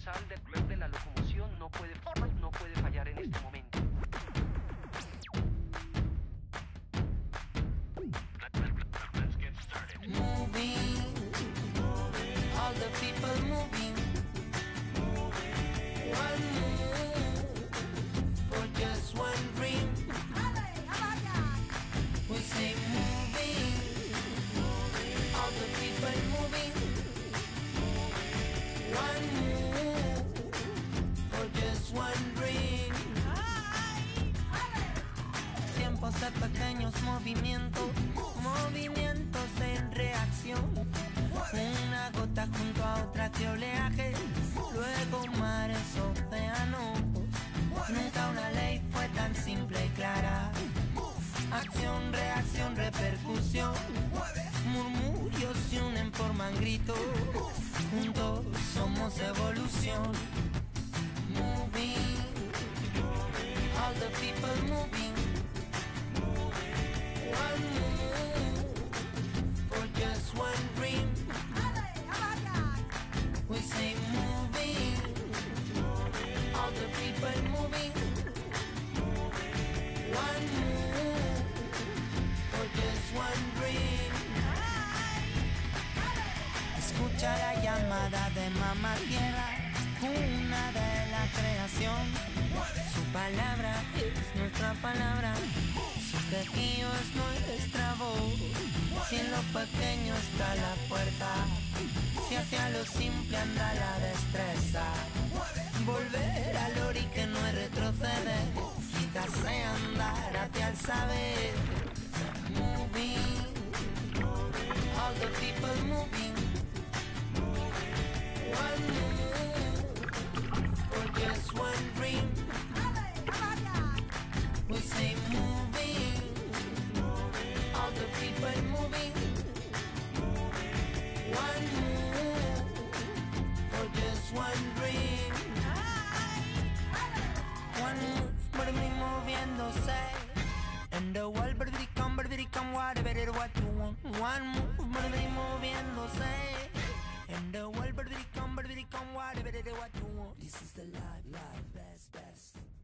dorsal de la locomoción no puede fallar en este momento. Moving, all the people moving. One move for just one dream. We say moving, all the people moving. One move for just one dream. Tiempos de pequeños movimientos, movimientos en reacción. Una gota junto a otra que oleajes, luego mares, océanos. Nunca una ley fue tan simple y clara. Acción, reacción, repercusión. Murmullos se unen, forman gritos. Juntos somos evolución. Moving, all the people moving. One move for just one dream. We say moving, all the people moving. One move for just one dream. Escucha la llamada de Mamá Tierra, cuna de la creación. Su palabra es nuestra palabra. Su quejío es nuestra voz. Si en lo pequeño está la puerta, si hacia lo simple anda la destreza. Volver al ori que no es retroceder, quizás sea andar hacia el saber. Moving, all the people moving. One move for just one dream. We say moving, all the people moving. One move for just one dream. One move, por mí moviéndose. And the world, come, what you want. One move, por mí moviéndose. And the world, come, what you want. This is the life, best.